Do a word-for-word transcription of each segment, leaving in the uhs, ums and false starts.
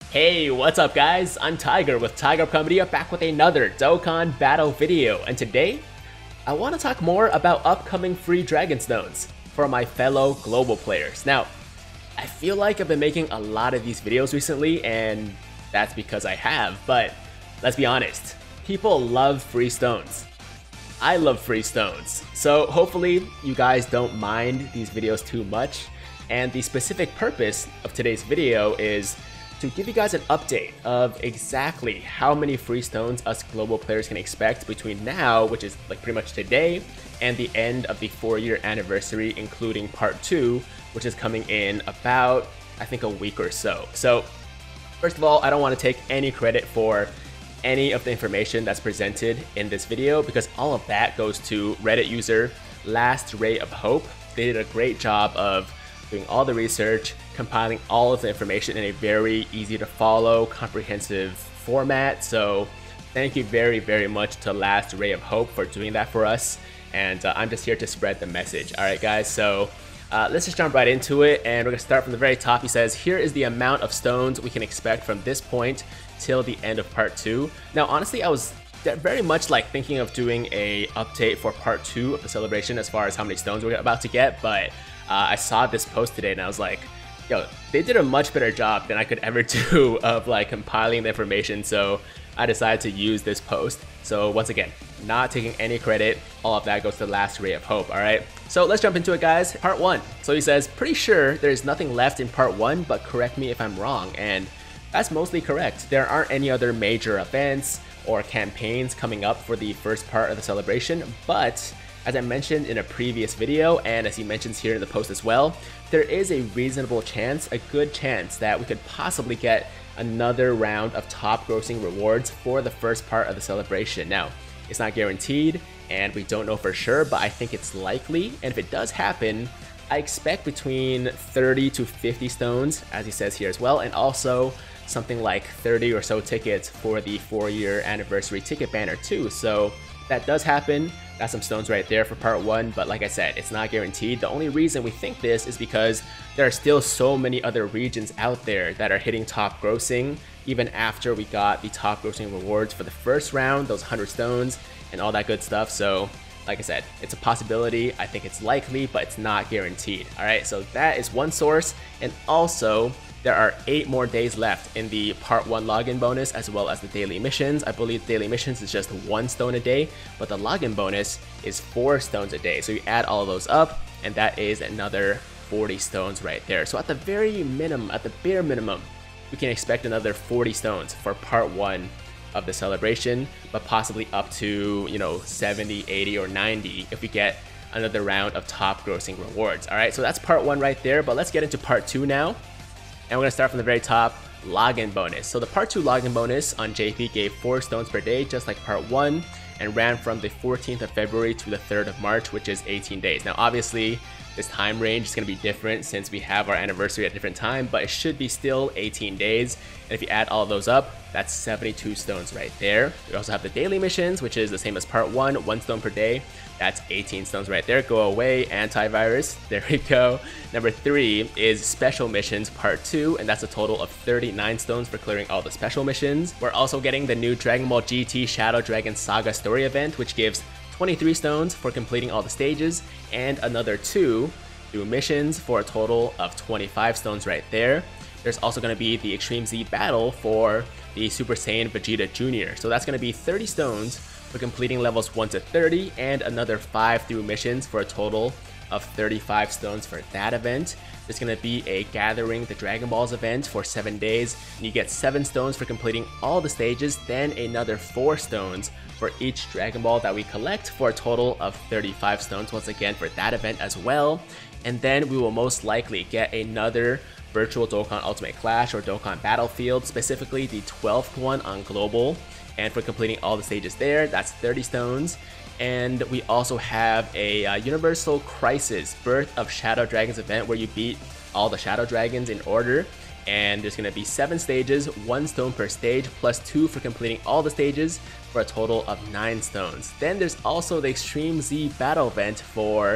Hey, what's up guys? I'm Tiger with Tiger Comedy back with another Dokkan Battle video, and today I want to talk more about upcoming free Dragon Stones for my fellow global players. Now, I feel like I've been making a lot of these videos recently, and that's because I have, but let's be honest, people love free stones. I love free stones, so hopefully you guys don't mind these videos too much, and the specific purpose of today's video is to give you guys an update of exactly how many free stones us global players can expect between now, which is like pretty much today, and the end of the four year anniversary, including part two, which is coming in about, I think, a week or so. So first of all, I don't want to take any credit for any of the information that's presented in this video, because all of that goes to Reddit user Last Ray of Hope. They did a great job of doing all the research, compiling all of the information in a very easy to follow, comprehensive format. So thank you very, very much to Last Ray of Hope for doing that for us. And uh, I'm just here to spread the message. All right, guys, so uh, let's just jump right into it. And we're gonna start from the very top. He says, here is the amount of stones we can expect from this point till the end of part two. Now, honestly, I was very much like thinking of doing a update for part two of the celebration as far as how many stones we're about to get, but Uh, I saw this post today and I was like, yo, they did a much better job than I could ever do of like compiling the information, so I decided to use this post. So once again, not taking any credit, all of that goes to Last Ray of Hope, alright? So let's jump into it, guys. Part one. So he says, pretty sure there's nothing left in part one, but correct me if I'm wrong, and that's mostly correct. There aren't any other major events or campaigns coming up for the first part of the celebration, but as I mentioned in a previous video, and as he mentions here in the post as well, there is a reasonable chance, a good chance, that we could possibly get another round of top grossing rewards for the first part of the celebration. Now, it's not guaranteed, and we don't know for sure, but I think it's likely, and if it does happen, I expect between thirty to fifty stones, as he says here as well, and also something like thirty or so tickets for the four year anniversary ticket banner too. So that does happen. That's some stones right there for part one, but like I said, it's not guaranteed. The only reason we think this is because there are still so many other regions out there that are hitting top grossing, even after we got the top grossing rewards for the first round, those one hundred stones and all that good stuff. So like I said, it's a possibility. I think it's likely, but it's not guaranteed. All right, so that is one source. And also, there are eight more days left in the part one login bonus, as well as the daily missions. I believe daily missions is just one stone a day, but the login bonus is four stones a day. So you add all of those up, and that is another forty stones right there. So at the very minimum, at the bare minimum, we can expect another forty stones for part one of the celebration, but possibly up to, you know, seventy, eighty, or ninety if we get another round of top grossing rewards. All right, so that's part one right there, but let's get into part two now. And we're gonna start from the very top, login bonus. So the part two login bonus on J P gave four stones per day, just like part one, and ran from the fourteenth of February to the third of March, which is eighteen days. Now, obviously, this time range is gonna be different since we have our anniversary at a different time, but it should be still eighteen days. And if you add all of those up, that's seventy-two stones right there. We also have the daily missions, which is the same as part one, one stone per day. That's eighteen stones right there. Go away, antivirus. There we go. Number three is special missions part two, and that's a total of thirty-nine stones for clearing all the special missions. We're also getting the new Dragon Ball G T Shadow Dragon Saga story event, which gives twenty-three stones for completing all the stages, and another two new missions for a total of twenty-five stones right there. There's also going to be the Extreme Z battle for the Super Saiyan Vegeta Junior So that's going to be thirty stones for completing levels one to thirty, and another five through missions for a total of thirty-five stones for that event. There's going to be a Gathering the Dragon Balls event for seven days, and you get seven stones for completing all the stages, then another four stones for each Dragon Ball that we collect, for a total of thirty-five stones once again for that event as well. And then we will most likely get another Virtual Dokkan Ultimate Clash or Dokkan Battlefield, specifically the twelfth one on Global, and for completing all the stages there, that's thirty stones. And we also have a uh, Universal Crisis Birth of Shadow Dragons event where you beat all the Shadow Dragons in order, and there's going to be seven stages, one stone per stage, plus two for completing all the stages, for a total of nine stones. Then there's also the Extreme Z battle event for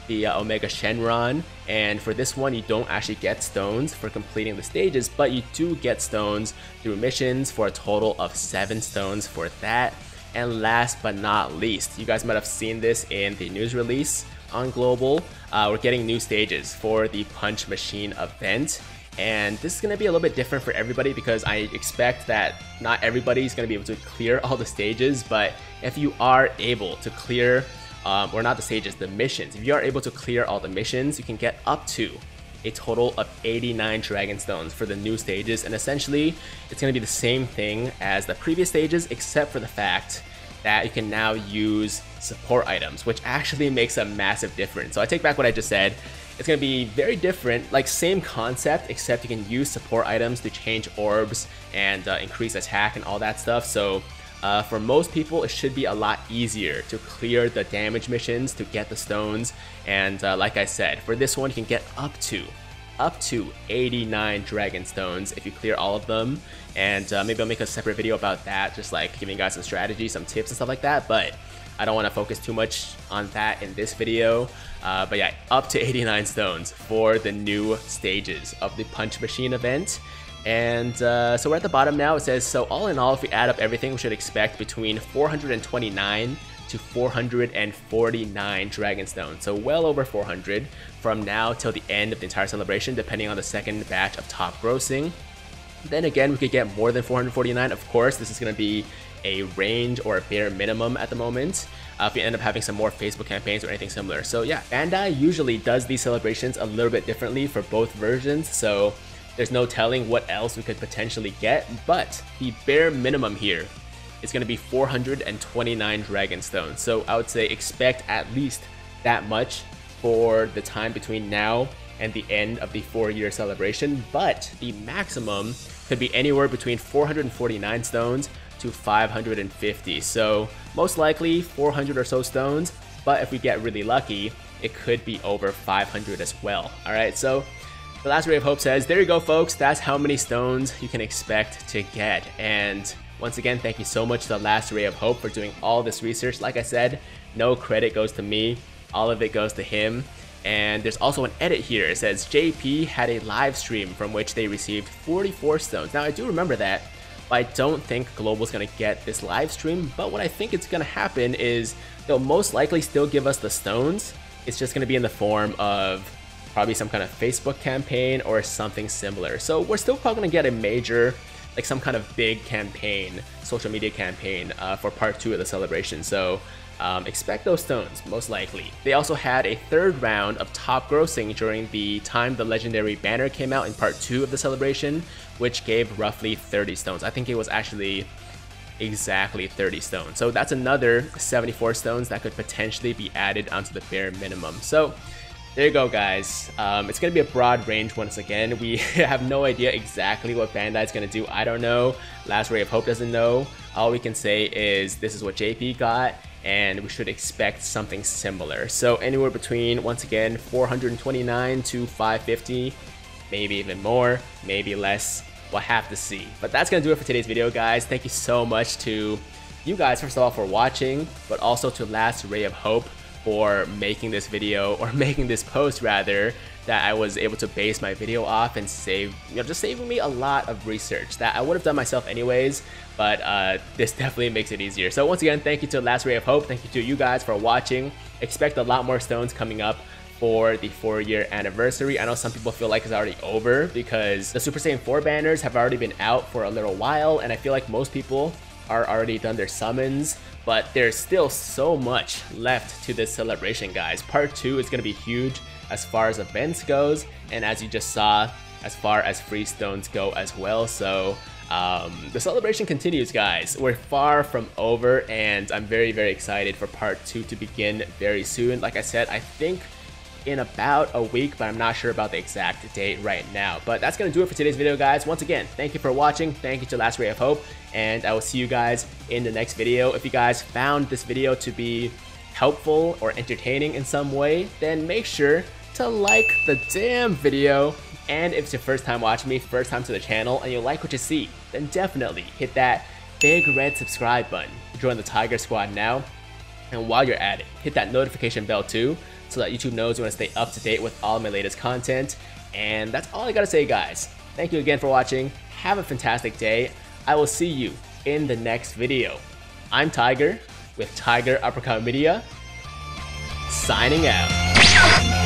the uh, Omega Shenron, and for this one you don't actually get stones for completing the stages, but you do get stones through missions for a total of seven stones for that. And last but not least, you guys might have seen this in the news release on Global, uh, we're getting new stages for the Punch Machine event. And this is going to be a little bit different for everybody because I expect that not everybody is going to be able to clear all the stages, but if you are able to clear, um, or not the stages, the missions, if you are able to clear all the missions, you can get up to a total of eighty-nine Dragon Stones for the new stages. And essentially, it's going to be the same thing as the previous stages, except for the fact that you can now use support items, which actually makes a massive difference. So I take back what I just said. It's going to be very different, like same concept, except you can use support items to change orbs and uh, increase attack and all that stuff. So uh, for most people, it should be a lot easier to clear the damage missions to get the stones. And uh, like I said, for this one, you can get up to up to eighty-nine Dragon Stones if you clear all of them. And uh, maybe I'll make a separate video about that, just like giving you guys some strategies, some tips and stuff like that. But I don't want to focus too much on that in this video. Uh, but yeah, up to eighty-nine stones for the new stages of the Punch Machine event. And uh, so we're at the bottom now. It says, so all in all, if we add up everything, we should expect between four hundred twenty-nine to four hundred forty-nine Dragon Stones. So well over four hundred from now till the end of the entire celebration, depending on the second batch of top grossing. Then again, we could get more than four hundred forty-nine. Of course, this is going to be a range or a bare minimum at the moment, uh, if you end up having some more Facebook campaigns or anything similar. So yeah, Bandai usually does these celebrations a little bit differently for both versions, so there's no telling what else we could potentially get, but the bare minimum here is going to be four hundred twenty-nine Dragon Stones. So I would say expect at least that much for the time between now and the end of the four-year celebration, but the maximum could be anywhere between four hundred forty-nine stones to five hundred fifty. So most likely four hundred or so stones, but if we get really lucky, it could be over five hundred as well. All right, so the last Ray of Hope says, there you go, folks. That's how many stones you can expect to get. And once again, thank you so much to the last Ray of Hope for doing all this research. Like I said, no credit goes to me. All of it goes to him. And there's also an edit here. It says J P had a live stream from which they received forty-four stones. Now I do remember that, but I don't think Global's gonna get this live stream. But what I think is gonna happen is they'll most likely still give us the stones. It's just gonna be in the form of probably some kind of Facebook campaign or something similar. So we're still probably gonna get a major, like some kind of big campaign, social media campaign uh, for part two of the celebration. So um, expect those stones, most likely. They also had a third round of top grossing during the time the legendary banner came out in part two of the celebration, which gave roughly thirty stones. I think it was actually exactly thirty stones. So that's another seventy-four stones that could potentially be added onto the bare minimum. So there you go, guys. Um, it's going to be a broad range once again. We have no idea exactly what Bandai is going to do. I don't know. Last Ray of Hope doesn't know. All we can say is this is what J P got, and we should expect something similar. So anywhere between, once again, four hundred twenty-nine to five fifty, maybe even more, maybe less. We'll have to see. But that's going to do it for today's video, guys. Thank you so much to you guys, first of all, for watching, but also to Last Ray of Hope for making this video, or making this post rather, that I was able to base my video off and save, you know, just saving me a lot of research that I would have done myself anyways, but uh, this definitely makes it easier. So once again, thank you to Last Ray of Hope. Thank you to you guys for watching. Expect a lot more stones coming up for the four year anniversary. I know some people feel like it's already over because the Super Saiyan four banners have already been out for a little while, and I feel like most people are already done their summons, but there's still so much left to this celebration, guys. Part two is going to be huge as far as events goes, and as you just saw, as far as free stones go as well. So um, the celebration continues, guys. We're far from over, and I'm very, very excited for part two to begin very soon. Like I said, I think in about a week, but I'm not sure about the exact date right now. But that's gonna do it for today's video, guys. Once again, thank you for watching. Thank you to Last Ray of Hope, and I will see you guys in the next video. If you guys found this video to be helpful or entertaining in some way, then make sure to like the damn video. And if it's your first time watching me, first time to the channel, and you like what you see, then definitely hit that big red subscribe button. Join the Tiger Squad now. And while you're at it, hit that notification bell too, so that YouTube knows you want to stay up to date with all my latest content. And that's all I gotta say, guys. Thank you again for watching. Have a fantastic day. I will see you in the next video. I'm Tiger with Tiger Uppercut Media, signing out.